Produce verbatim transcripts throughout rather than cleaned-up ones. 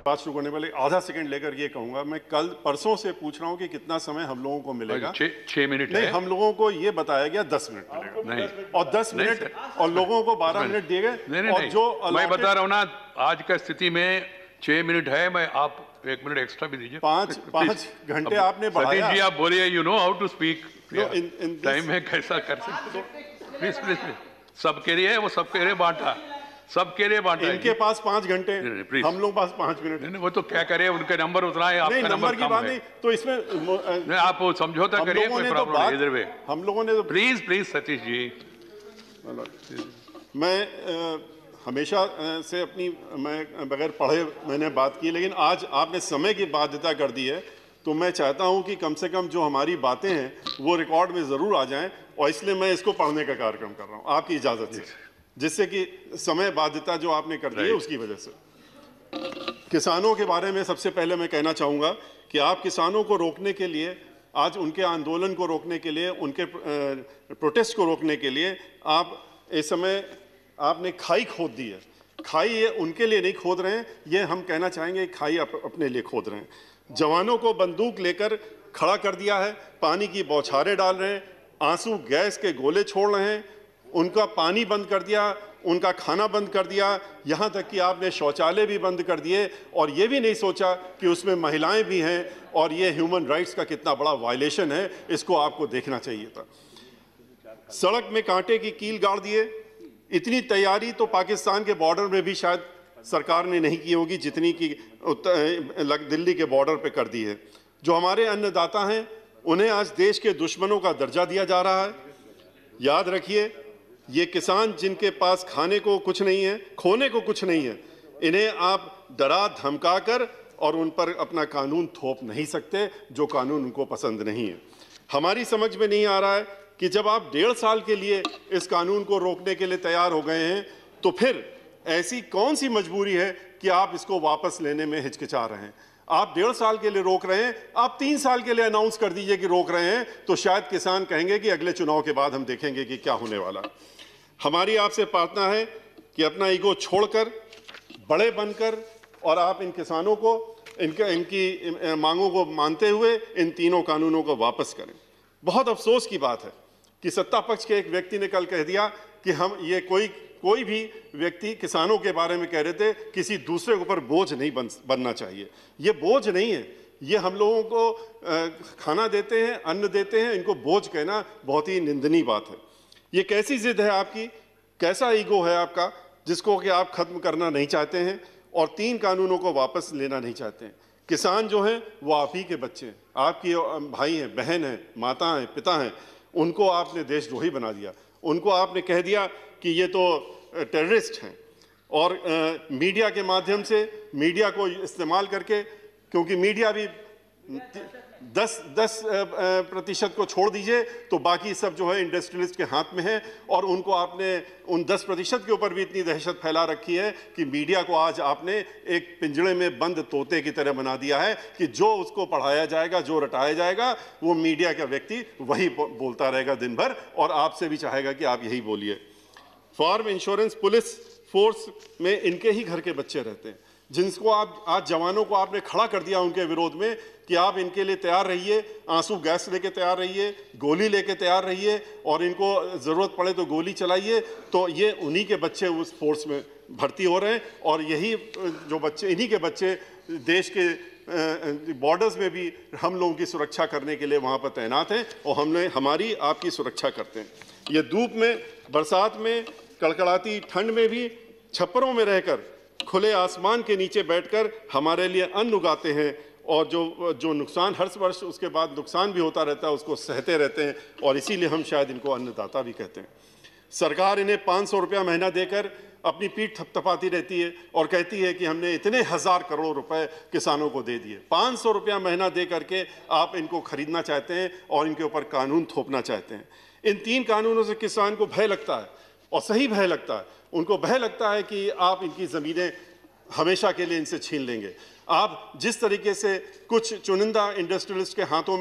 बात शुरू करने वाले आधा सेकंड लेकर ये कहूंगा, मैं कल परसों से पूछ रहा हूँ कि कितना समय हम लोगों को मिलेगा। छह मिनट नहीं, हम लोगों को ये बताया गया दस मिनट मिलेगा नहीं, और दस मिनट और लोगों को बारह मिनट दिए गए। नहीं, नहीं, और नहीं, जो मैं बता रहा हूँ ना, आज का स्थिति में छह मिनट है, मैं आप एक मिनट एक्स्ट्रा भी दीजिए। पाँच पाँच घंटे आपने बढ़ाया। सतीश जी आप बोलिए, you know how to speak, time में कैसा कर सकते। प्लीज प्लीज प्लीज सबके लिए, वो सबके लिए बांटा, सबके लिए बांटा। इनके पास पाँच घंटे, हम लोग पास पाँच मिनट। नहीं, वो तो क्या करे, उनके नंबर उतना है, आपका नंबर की बात नहीं, तो इसमें नहीं, आप समझौता करिए, कोई प्रॉब्लम नहीं इधर में। हम लोगों ने तो प्लीज प्लीज सतीश जी, मैं हमेशा से अपनी, मैं बगैर पढ़े मैंने बात की, लेकिन आज आपने समय की बाध्यता कर दी है, तो मैं चाहता हूं कि कम से कम जो हमारी बातें हैं वो रिकॉर्ड में ज़रूर आ जाएं, और इसलिए मैं इसको पढ़ने का कार्यक्रम कर रहा हूं आपकी इजाज़त से, जिससे कि समय बाध्यता जो आपने कर दी है उसकी वजह से। किसानों के बारे में सबसे पहले मैं कहना चाहूँगा कि आप किसानों को रोकने के लिए, आज उनके आंदोलन को रोकने के लिए, उनके प्रोटेस्ट को रोकने के लिए आप इस समय आपने खाई खोद दी है। खाई ये उनके लिए नहीं खोद रहे हैं, ये हम कहना चाहेंगे खाई अप, अपने लिए खोद रहे हैं। जवानों को बंदूक लेकर खड़ा कर दिया है, पानी की बौछारें डाल रहे हैं, आंसू गैस के गोले छोड़ रहे हैं, उनका पानी बंद कर दिया, उनका खाना बंद कर दिया, यहाँ तक कि आपने शौचालय भी बंद कर दिए, और ये भी नहीं सोचा कि उसमें महिलाएं भी हैं, और ये ह्यूमन राइट्स का कितना बड़ा वायलेशन है, इसको आपको देखना चाहिए था। सड़क में कांटे की कील गाड़ दिए। इतनी तैयारी तो पाकिस्तान के बॉर्डर में भी शायद सरकार ने नहीं की होगी जितनी की दिल्ली के बॉर्डर पे कर दी है। जो हमारे अन्नदाता हैं उन्हें आज देश के दुश्मनों का दर्जा दिया जा रहा है। याद रखिए, ये किसान जिनके पास खाने को कुछ नहीं है, खोने को कुछ नहीं है, इन्हें आप डरा धमका कर और उन पर अपना कानून थोप नहीं सकते, जो कानून उनको पसंद नहीं है। हमारी समझ में नहीं आ रहा है कि जब आप डेढ़ साल के लिए इस कानून को रोकने के लिए तैयार हो गए हैं, तो फिर ऐसी कौन सी मजबूरी है कि आप इसको वापस लेने में हिचकिचा रहे हैं। आप डेढ़ साल के लिए रोक रहे हैं, आप तीन साल के लिए अनाउंस कर दीजिए कि रोक रहे हैं, तो शायद किसान कहेंगे कि अगले चुनाव के बाद हम देखेंगे कि क्या होने वाला। हमारी आपसे प्रार्थना है कि अपना ईगो छोड़कर बड़े बनकर, और आप इन किसानों को, इनके इनकी मांगों को मानते हुए इन तीनों कानूनों को वापस करें। बहुत अफसोस की बात है कि सत्ता पक्ष के एक व्यक्ति ने कल कह दिया कि हम ये कोई कोई भी व्यक्ति किसानों के बारे में कह रहे थे किसी दूसरे के ऊपर बोझ नहीं बन बनना चाहिए। ये बोझ नहीं है, ये हम लोगों को खाना देते हैं, अन्न देते हैं, इनको बोझ कहना बहुत ही निंदनीय बात है। ये कैसी जिद है आपकी, कैसा ईगो है आपका, जिसको कि आप खत्म करना नहीं चाहते हैं और तीन कानूनों को वापस लेना नहीं चाहते हैं। किसान जो हैं वो आप ही के बच्चे हैं, आपकी भाई हैं, बहन हैं, माता हैं, पिता हैं, उनको आपने देशद्रोही बना दिया। उनको आपने कह दिया कि ये तो टेररिस्ट हैं, और आ, मीडिया के माध्यम से, मीडिया को इस्तेमाल करके, क्योंकि मीडिया भी दस दस प्रतिशत को छोड़ दीजिए तो बाकी सब जो है इंडस्ट्रियलिस्ट के हाथ में है, और उनको आपने उन दस प्रतिशत के ऊपर भी इतनी दहशत फैला रखी है कि मीडिया को आज आपने एक पिंजड़े में बंद तोते की तरह बना दिया है कि जो उसको पढ़ाया जाएगा, जो रटाया जाएगा, वो मीडिया का व्यक्ति वही बोलता रहेगा दिन भर, और आपसे भी चाहेगा कि आप यही बोलिए। फार्म इंश्योरेंस पुलिस फोर्स में इनके ही घर के बच्चे रहते हैं, जिनको आप आज जवानों को आपने खड़ा कर दिया उनके विरोध में कि आप इनके लिए तैयार रहिए, आंसू गैस लेके तैयार रहिए, गोली लेके तैयार रहिए, और इनको ज़रूरत पड़े तो गोली चलाइए। तो ये उन्हीं के बच्चे उस फोर्स में भर्ती हो रहे हैं, और यही जो बच्चे, इन्हीं के बच्चे देश के बॉर्डर्स में भी हम लोगों की सुरक्षा करने के लिए वहाँ पर तैनात हैं, और हमने हमारी आपकी सुरक्षा करते हैं। ये धूप में, बरसात में, कड़कड़ाती ठंड में भी छप्परों में रहकर, खुले आसमान के नीचे बैठकर हमारे लिए अन्न उगाते हैं, और जो जो नुकसान हर वर्ष उसके बाद नुकसान भी होता रहता है उसको सहते रहते हैं, और इसीलिए हम शायद इनको अन्नदाता भी कहते हैं। सरकार इन्हें पाँच सौ रुपया महीना देकर अपनी पीठ थपथपाती रहती है और कहती है कि हमने इतने हज़ार करोड़ रुपए किसानों को दे दिए। पाँच सौ रुपया महीना दे करके आप इनको खरीदना चाहते हैं और इनके ऊपर कानून थोपना चाहते हैं। इन तीन कानूनों से किसान को भय लगता है, और सही भय लगता है। उनको भय लगता है कि आप इनकी ज़मीनें हमेशा के लिए इनसे छीन लेंगे। आप जिस तरीके से कुछ चुनिंदा इंडस्ट्रियलिस्ट के हाथों में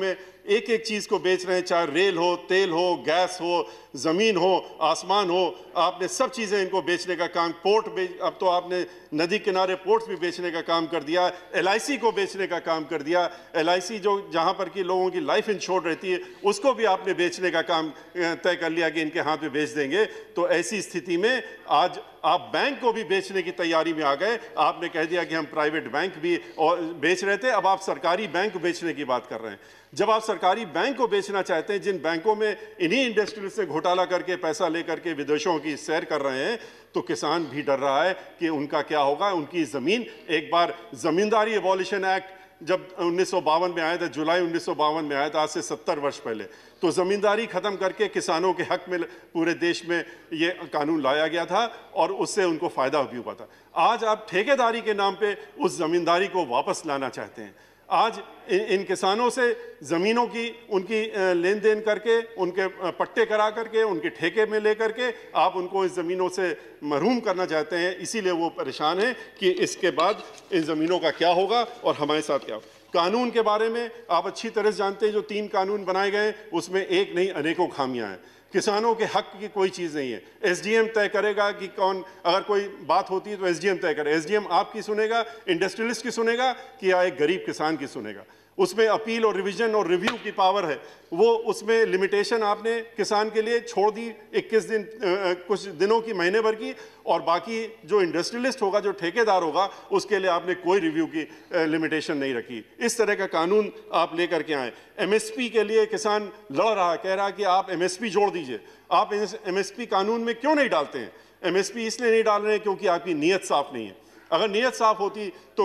एक एक चीज़ को बेच रहे हैं, चाहे रेल हो, तेल हो, गैस हो, ज़मीन हो, आसमान हो, आपने सब चीज़ें इनको बेचने का काम, पोर्ट बेच, अब तो आपने नदी किनारे पोर्ट्स भी बेचने का काम कर दिया, एल आई सी को बेचने का काम कर दिया। एल आई सी जो जहाँ पर कि लोगों की लाइफ इंश्योर्ड रहती है उसको भी आपने बेचने का काम तय कर लिया कि इनके हाथ में बेच देंगे। तो ऐसी स्थिति में आज आप बैंक को भी बेचने की तैयारी में आ गए। आपने कह दिया कि हम प्राइवेट बैंक भी और बेच रहे थे, अब आप सरकारी बैंक बेचने की बात कर रहे हैं। जब आप सरकारी बैंक को बेचना चाहते हैं, जिन बैंकों में इन्हीं इंडस्ट्रियल से घोटाला करके पैसा लेकर के विदेशों की सैर कर रहे हैं, तो किसान भी डर रहा है कि उनका क्या होगा। उनकी ज़मीन, एक बार ज़मींदारी एबॉलिशन एक्ट जब उन्नीस सौ बावन में आया था, जुलाई उन्नीस सौ बावन में आया था, आज से सत्तर वर्ष पहले, तो ज़मींदारी ख़त्म करके किसानों के हक में पूरे देश में ये कानून लाया गया था और उससे उनको फ़ायदा भी हुआ था। आज आप ठेकेदारी के नाम पे उस ज़मींदारी को वापस लाना चाहते हैं। आज इन किसानों से ज़मीनों की उनकी लेन देन करके, उनके पट्टे करा करके, उनके ठेके में ले करके आप उनको इस ज़मीनों से महरूम करना चाहते हैं। इसीलिए वो परेशान हैं कि इसके बाद इन ज़मीनों का क्या होगा और हमारे साथ क्या होगा। कानून के बारे में आप अच्छी तरह से जानते हैं, जो तीन कानून बनाए गए उसमें एक नहीं अनेकों खामियां हैं। किसानों के हक की कोई चीज़ नहीं है। एस डी एम तय करेगा कि कौन, अगर कोई बात होती है तो एस डी एम तय करे। एस डी एम आपकी सुनेगा, इंडस्ट्रियलिस्ट की सुनेगा कि या एक गरीब किसान की सुनेगा। उसमें अपील और रिवीजन और रिव्यू की पावर है। वो उसमें लिमिटेशन आपने किसान के लिए छोड़ दी, इक्कीस दिन आ, कुछ दिनों की, महीने भर की, और बाकी जो इंडस्ट्रियलिस्ट होगा, जो ठेकेदार होगा, उसके लिए आपने कोई रिव्यू की लिमिटेशन नहीं रखी। इस तरह का कानून आप लेकर के आए। एम एस पी के लिए किसान लड़ रहा है, कह रहा है कि आप एम एस पी जोड़ दीजिए। आप एम एस पी कानून में क्यों नहीं डालते हैं? एम एस पी इसलिए नहीं डाल रहे हैं क्योंकि आपकी नीयत साफ नहीं है। अगर नीयत साफ होती तो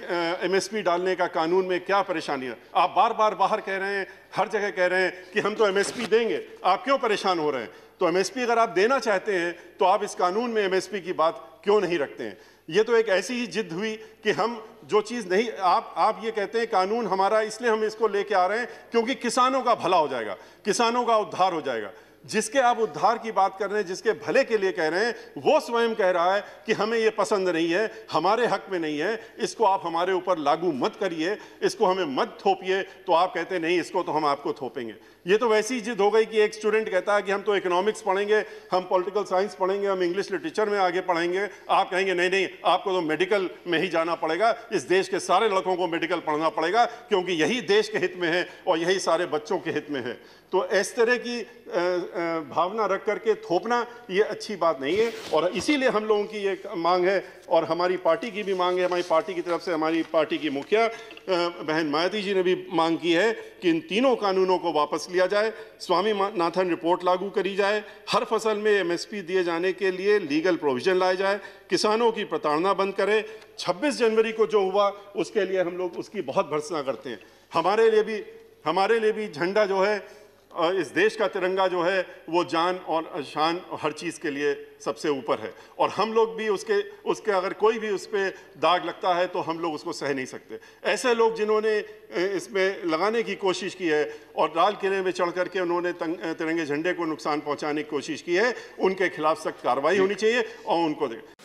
एम एस पी डालने का कानून में क्या परेशानी है? आप बार बार बाहर कह रहे हैं, हर जगह कह रहे हैं कि हम तो एम एस पी देंगे, आप क्यों परेशान हो रहे हैं? तो एम एस पी अगर आप देना चाहते हैं तो आप इस कानून में एम एस पी की बात क्यों नहीं रखते हैं? ये तो एक ऐसी ही जिद हुई कि हम जो चीज़ नहीं, आप आप ये कहते हैं कानून हमारा, इसलिए हम इसको लेके आ रहे हैं क्योंकि किसानों का भला हो जाएगा, किसानों का उद्धार हो जाएगा। जिसके आप उद्धार की बात कर रहे हैं, जिसके भले के लिए कह रहे हैं, वो स्वयं कह रहा है कि हमें ये पसंद नहीं है, हमारे हक में नहीं है, इसको आप हमारे ऊपर लागू मत करिए, इसको हमें मत थोपिए। तो आप कहते हैं नहीं, इसको तो हम आपको थोपेंगे। ये तो वैसी जिद हो गई कि एक स्टूडेंट कहता है कि हम तो इकोनॉमिक्स पढ़ेंगे, हम पॉलिटिकल साइंस पढ़ेंगे, हम इंग्लिश लिटरेचर में आगे पढ़ेंगे। आप कहेंगे नहीं नहीं, आपको तो मेडिकल में ही जाना पड़ेगा, इस देश के सारे लड़कों को मेडिकल पढ़ना पड़ेगा क्योंकि यही देश के हित में है और यही सारे बच्चों के हित में है। तो इस तरह की भावना रख करके थोपना ये अच्छी बात नहीं है। और इसीलिए हम लोगों की ये मांग है और हमारी पार्टी की भी मांग है, हमारी पार्टी की तरफ से हमारी पार्टी की मुखिया बहन मायावती जी ने भी मांग की है कि इन तीनों कानूनों को वापस लिया जाए, स्वामीनाथन रिपोर्ट लागू करी जाए, हर फसल में एम एस पी दिए जाने के लिए लीगल प्रोविजन लाए जाए, किसानों की प्रताड़ना बंद करें। छब्बीस जनवरी को जो हुआ उसके लिए हम लोग उसकी बहुत भर्त्सना करते हैं। हमारे लिए भी हमारे लिए भी झंडा जो है, इस देश का तिरंगा जो है, वो जान और शान और हर चीज़ के लिए सबसे ऊपर है। और हम लोग भी उसके उसके अगर कोई भी उस पर दाग लगता है तो हम लोग उसको सह नहीं सकते। ऐसे लोग जिन्होंने इसमें लगाने की कोशिश की है और लाल किले में चढ़ करके उन्होंने तिरंगे झंडे को नुकसान पहुंचाने की कोशिश की है, उनके खिलाफ सख्त कार्रवाई होनी चाहिए और उनको